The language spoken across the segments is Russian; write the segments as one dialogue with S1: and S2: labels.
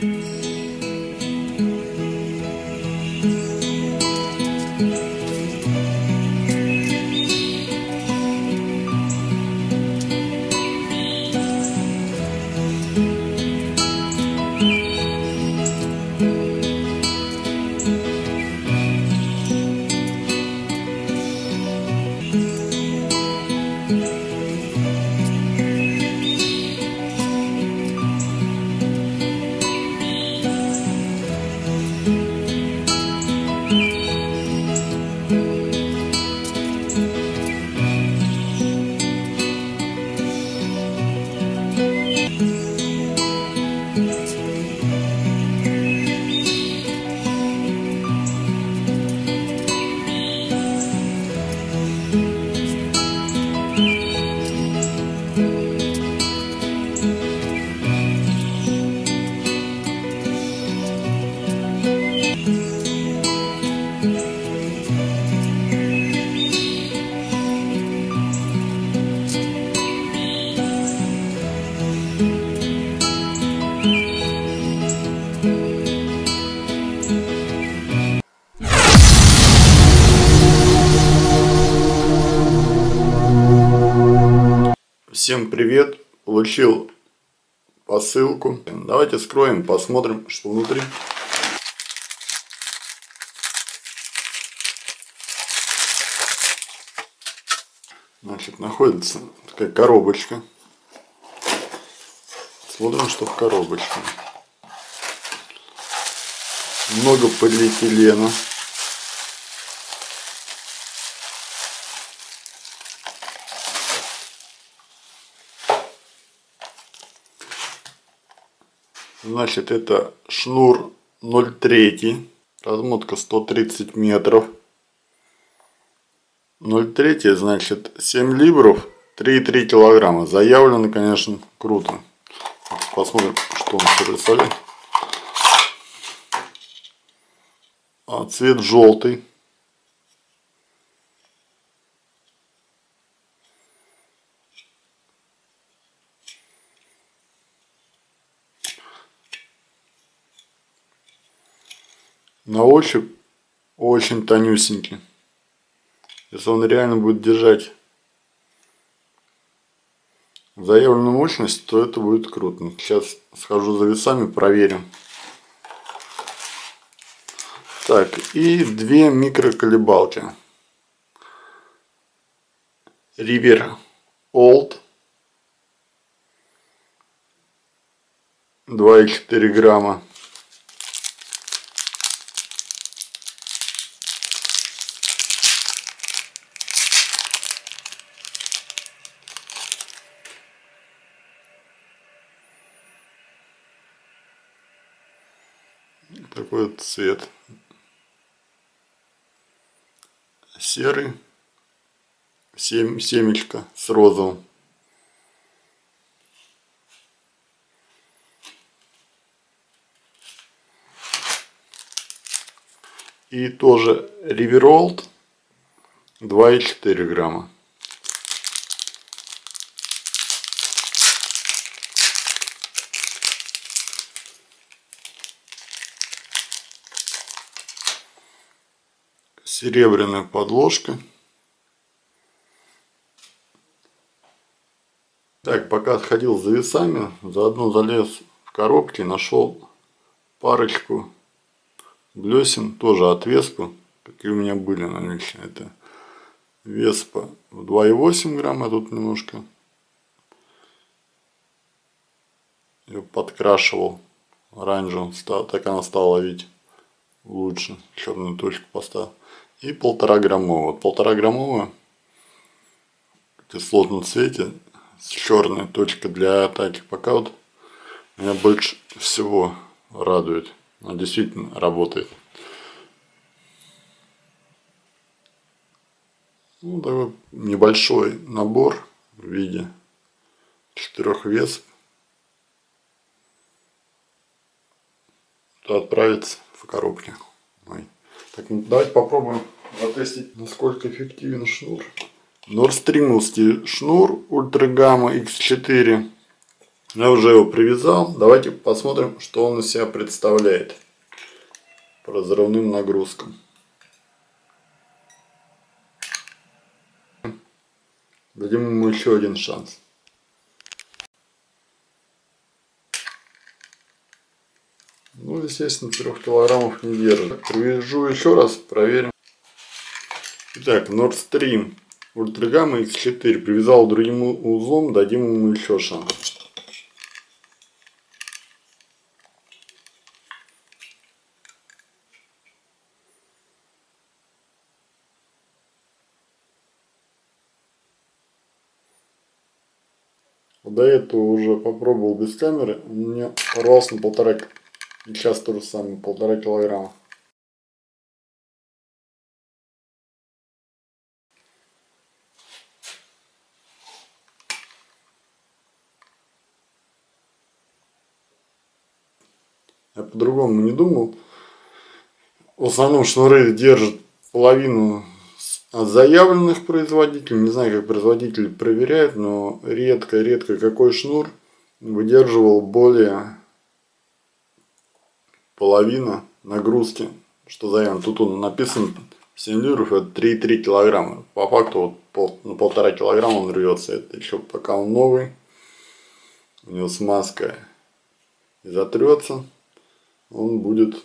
S1: Всем привет! Получил посылку. Давайте скроем, посмотрим, что внутри. Значит, находится такая коробочка. Смотрим, что в коробочке. Много полиэтилена. Значит, это шнур 0,3, размотка 130 метров. 0,3, значит, 7 либров, 3,3 килограмма. Заявлено, конечно, круто. Посмотрим, что он себе представляет. Цвет желтый. На ощупь очень тонюсенький. Если он реально будет держать заявленную мощность, то это будет круто. Сейчас схожу за весами, проверим. Так, и две микроколебалки. River Old 2,4 грамма. Такой вот цвет. Серый. Семечко с розовым. И тоже River Old 2,4 грамма. Серебряная подложка. Так, пока отходил за весами, заодно залез в коробки, нашел парочку блесен, тоже от Веспы, какие у меня были наличные. Это Веспа в 2,8 грамма, тут немножко ее подкрашивал оранжевым, так она стала ловить лучше, черную точку поставил. И 1,5 граммовая. 1,5 граммовая в сложном цвете с черной точкой для атаки. Пока вот меня больше всего радует. Она действительно работает. Ну, такой небольшой набор в виде 4 весп. Отправится в коробке. Так, давайте попробуем затестить, насколько эффективен шнур. Нордстримовский шнур Ультрагамма X4 Я уже его привязал. Давайте посмотрим, что он из себя представляет по разрывным нагрузкам. Дадим ему еще один шанс. Ну, естественно, 3 килограммов не держит. Привяжу еще раз, проверим. Итак, Nord Stream Ультрагамма X4 привязал другим узлом, дадим ему еще шанс. До этого уже попробовал без камеры, у меня порвался на 1,5. И сейчас то же самое, 1,5 килограмма. Я по-другому не думал. В основном шнуры держат половину от заявленных производителей. Не знаю, как производители проверяют, но редко какой шнур выдерживал более половины нагрузки, что заявлено. Тут он написан 7 лиров, это 3,3 килограмма. По факту вот на 1,5 килограмма он рвется. Это еще пока он новый. У него смазка и затрется, он будет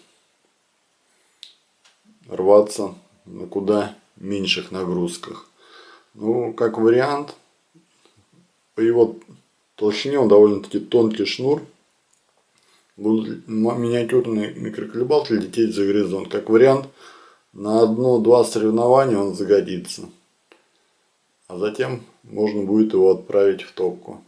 S1: рваться на куда меньших нагрузках. Ну, как вариант, по его толщине он довольно-таки тонкий шнур. Будут миниатюрные микроколебалки лететь за горизонт. Как вариант, на 1-2 соревнования он загодится. А затем можно будет его отправить в топку.